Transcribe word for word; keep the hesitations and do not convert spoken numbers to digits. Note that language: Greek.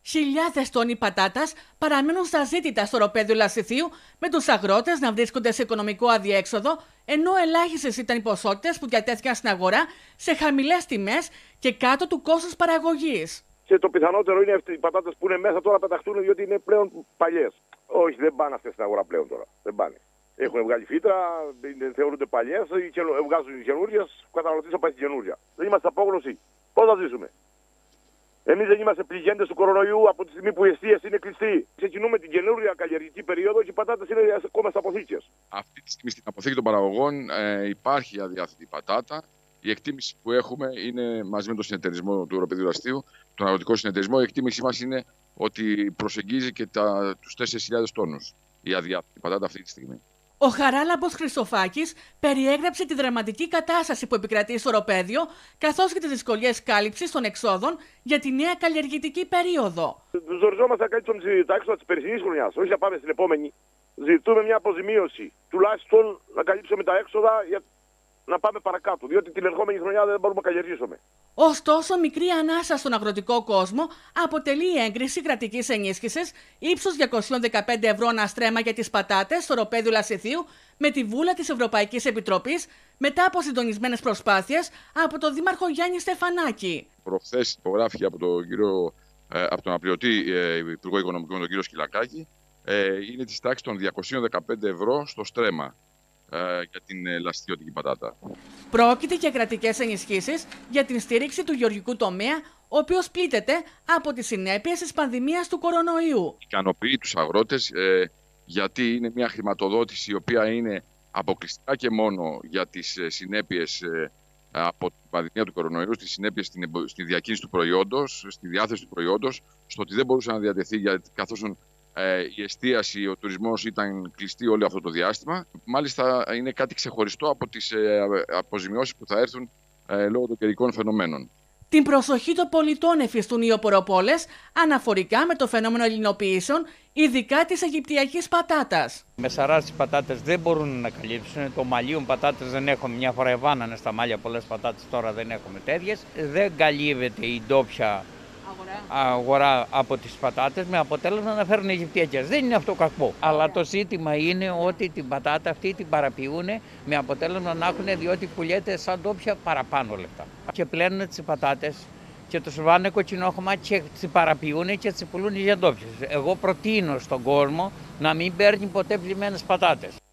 Χιλιάδες τόνοι πατάτας παραμένουν στα ζήτητα στο οροπέδιο Λασιθίου, με τους αγρότες να βρίσκονται σε οικονομικό αδιέξοδο, ενώ ελάχιστες ήταν οι ποσότητες που διατέθηκαν στην αγορά σε χαμηλές τιμές και κάτω του κόστους παραγωγής. Και το πιθανότερο είναι αυτοί οι πατάτες που είναι μέσα τώρα πεταχτούν, διότι είναι πλέον παλιές. Όχι, δεν πάνε αυτές στην αγορά πλέον τώρα. Δεν πάνε. Έχουν βγάλει φύτρα, θεωρούνται παλιές, βγάζουν καινούριες, ο καταναλωτής θα πάει στην καινούρια. Δεν είμαστε απόγνωσοι. Πώς θα ζήσουμε? Εμείς δεν είμαστε πληγέντες του κορονοϊού από τη στιγμή που η εστίαση είναι κλειστή. Ξεκινούμε την καινούρια καλλιεργητική περίοδο και οι πατάτες είναι ακόμα στα αποθήκες. Αυτή τη στιγμή στην αποθήκη των παραγωγών ε, υπάρχει αδιάθετη πατάτα. Η εκτίμηση που έχουμε είναι μαζί με τον συνεταιρισμό του Οροπεδίου Λασιθίου, τον αγροτικό συνεταιρισμό. Η εκτίμησή μας είναι ότι προσεγγίζει και τους τέσσερις χιλιάδες τόνους η αδιάθετη πατάτα αυτή τη στιγμή. Ο Χαράλαμπος Χριστοφάκης περιέγραψε τη δραματική κατάσταση που επικρατεί στο οροπέδιο, καθώς και τις δυσκολίες κάλυψης των εξόδων για τη νέα καλλιεργητική περίοδο. Ζοριζόμαστε να καλύψουμε τα έξοδα της περσινής χρονιάς, όχι να πάμε στην επόμενη. Ζητούμε μια αποζημίωση, τουλάχιστον να καλύψουμε τα έξοδα για να πάμε παρακάτω, διότι την ερχόμενη χρονιά δεν μπορούμε να καλλιεργήσουμε. Ωστόσο, μικρή ανάσα στον αγροτικό κόσμο αποτελεί η έγκριση κρατικής ενίσχυσης ύψους διακόσια δεκαπέντε ευρώ ανά στρέμμα για τις πατάτες στο οροπέδιο Λασιθίου, με τη βούλα της Ευρωπαϊκής Επιτροπής, μετά από συντονισμένες προσπάθειες από τον Δήμαρχο Γιάννη Στεφανάκη. Προχθές υπογράφηκε από τον, κύριο, από τον αναπληρωτή Υπουργό Οικονομικών, τον κύριο Σκυλακάκη, είναι της τάξης των διακόσια δεκαπέντε ευρώ στο στρέμμα για την λασιθιώτικη πατάτα. Πρόκειται για κρατικές ενισχύσεις για την στήριξη του γεωργικού τομέα, ο οποίος πλήττεται από τις συνέπειες της πανδημίας του κορονοϊού. Ικανοποιεί τους αγρότες ε, γιατί είναι μια χρηματοδότηση η οποία είναι αποκλειστικά και μόνο για τις συνέπειες ε, από την πανδημία του κορονοϊού, στις συνέπειες στην, στη διακίνηση του προϊόντος, στη διάθεση του προϊόντος, στο ότι δεν μπορούσε να διατεθεί καθώς Ε, η εστίαση, ο τουρισμός ήταν κλειστή όλο αυτό το διάστημα. Μάλιστα είναι κάτι ξεχωριστό από τις ε, αποζημιώσεις που θα έρθουν ε, λόγω των καιρικών φαινομένων. Την προσοχή των πολιτών εφιστούν οι οποροπόλες αναφορικά με το φαινόμενο ελληνοποιήσεων, ειδικά της αιγυπτιακής πατάτας. Με σαράς πατάτες δεν μπορούν να καλύψουν. Το μαλλίον πατάτες δεν έχουμε. Μια φορά εβάνανε στα μάλια πολλές πατάτες, τώρα δεν έχουμε τέτοιες. Δεν καλύβεται η ντόπια αγορά. αγορά από τις πατάτες, με αποτέλεσμα να φέρουν Αιγυπτιακές. Δεν είναι αυτό κακό. Αλλά το ζήτημα είναι ότι την πατάτα αυτή την παραποιούν, με αποτέλεσμα να έχουν, διότι πουλιέται σαν ντόπια παραπάνω λεπτά. Και πλένουν τις πατάτες και τους βάνε κοτσινόχωμα και τις παραποιούν και τις πουλούν για ντόπιες. Εγώ προτείνω στον κόσμο να μην παίρνει ποτέ πλημμένες πατάτες.